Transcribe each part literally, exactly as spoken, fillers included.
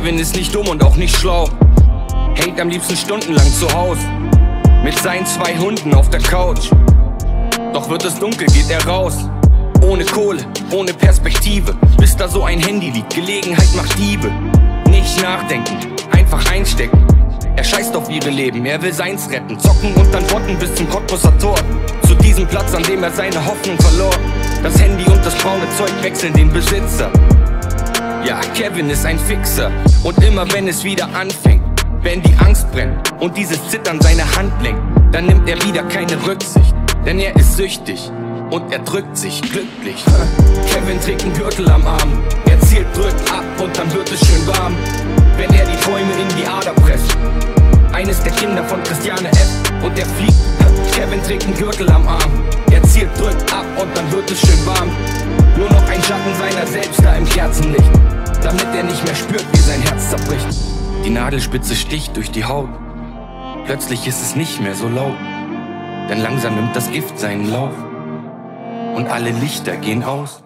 Kevin ist nicht dumm und auch nicht schlau, hängt am liebsten stundenlang zu Haus mit seinen zwei Hunden auf der Couch. Doch wird es dunkel, geht er raus, ohne Kohle, ohne Perspektive, bis da so ein Handy liegt. Gelegenheit macht Diebe. Nicht nachdenken, einfach einstecken. Er scheißt auf ihre Leben, er will seins retten. Zocken und dann botten bis zum Cottbusser Tor, zu diesem Platz, an dem er seine Hoffnung verlor. Das Handy und das braune Zeug wechseln den Besitzer. Ja, Kevin ist ein Fixer. Und immer wenn es wieder anfängt, wenn die Angst brennt und dieses Zittern seine Hand lenkt, dann nimmt er wieder keine Rücksicht, denn er ist süchtig und er drückt sich glücklich. Kevin trägt einen Gürtel am Arm, er zielt, drückt ab und dann wird es schön warm, wenn er die Träume in die Ader presst. Eines der Kinder von Christiane F. und er fliegt. Kevin trägt einen Gürtel am Arm, er zielt, drückt ab und dann wird es schön warm. Nur noch ein Schatten seiner selbst da im Kerzenlicht, damit er nicht mehr spürt, wie sein Herz zerbricht. Die Nadelspitze sticht durch die Haut, plötzlich ist es nicht mehr so laut, denn langsam nimmt das Gift seinen Lauf und alle Lichter gehen aus.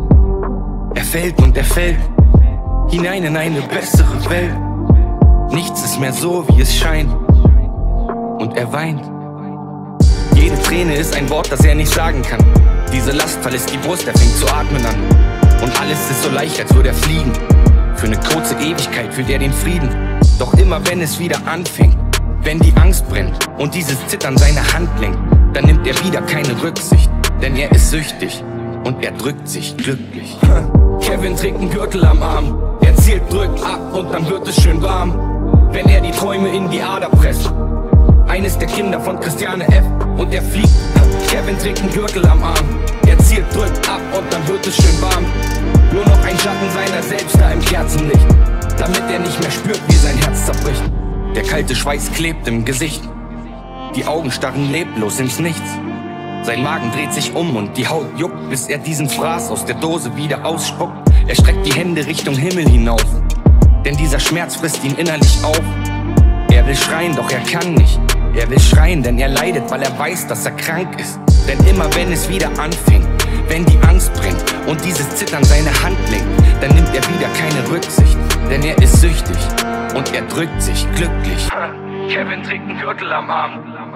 Er fällt und er fällt hinein in eine bessere Welt. Nichts ist mehr so, wie es scheint, und er weint. Jede Träne ist ein Wort, das er nicht sagen kann. Diese Last verlässt die Brust, er fängt zu atmen an, und alles ist so leicht, als würde er fliegen. Für eine kurze Ewigkeit fühlt er den Frieden. Doch immer wenn es wieder anfängt, wenn die Angst brennt und dieses Zittern seine Hand lenkt, dann nimmt er wieder keine Rücksicht, denn er ist süchtig und er drückt sich glücklich. Kevin trägt einen Gürtel am Arm, er zielt, drückt ab und dann wird es schön warm, wenn er die Träume in die Ader presst. Eines der Kinder von Christiane F. und er fliegt. Kevin trägt einen Gürtel am Arm, er zielt, drückt ab und dann wird es schön warm. Nur noch ein Schatten seiner selbst da im Kerzenlicht, damit er nicht mehr spürt, wie sein Herz zerbricht. Der kalte Schweiß klebt im Gesicht, die Augen starren leblos ins Nichts. Sein Magen dreht sich um und die Haut juckt, bis er diesen Fraß aus der Dose wieder ausspuckt. Er streckt die Hände Richtung Himmel hinauf, denn dieser Schmerz frisst ihn innerlich auf. Er will schreien, doch er kann nicht. Er will schreien, denn er leidet, weil er weiß, dass er krank ist. Denn immer wenn es wieder anfängt, wenn die Angst brennt und dieses Zittern seine Hand lenkt, dann nimmt er wieder keine Rücksicht, denn er ist süchtig und er drückt sich glücklich. Kevin trägt einen Gürtel am Arm,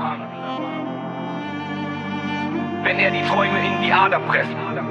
wenn er die Träume in die Ader presst.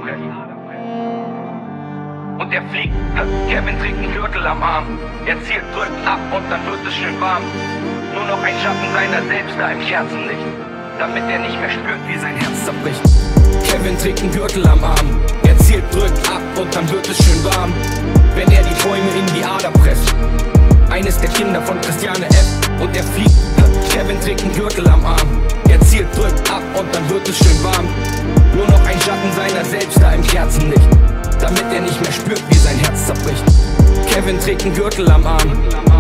Und er fliegt. Kevin trägt einen Gürtel am Arm, er zielt, drückt ab und dann wird es schön warm. Nur noch ein Schatten seiner selbst da im Kerzenlicht, damit er nicht mehr spürt, wie sein Herz zerbricht. Kevin trägt einen Gürtel am Arm, er zielt, drückt ab und dann wird es schön warm, wenn er die Träume in die Ader presst. Eines der Kinder von Christiane F. und er fliegt. Kevin trägt einen Gürtel am Arm, er zielt, drückt ab und dann wird es schön warm. Nur noch ein Schatten seiner selbst da im Kerzenlicht, damit er nicht mehr spürt, wie sein Herz zerbricht. Kevin trägt einen Gürtel am Arm,